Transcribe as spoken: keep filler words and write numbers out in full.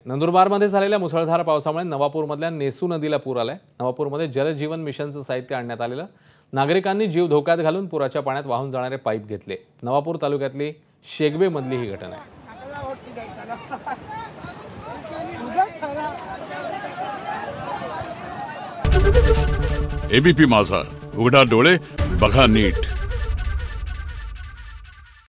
नंदुरबारमध्ये झालेल्या मुसळधार पावसामुळे नवापूरमधल्या नेसू नदीला पूर आलाय। नवापूरमध्ये जलजीवन मिशनचं साहित्य आणण्यात आलेलं। नागरिकांनी जीव धोक्यात घालून पुराच्या पाण्यात वाहून जाणारे पाईप घेतले। नवापूर तालुक्यातली शेगवे मधली ही घटना आहे। एबीपी माझा, उघडा डोळे बघा नीट।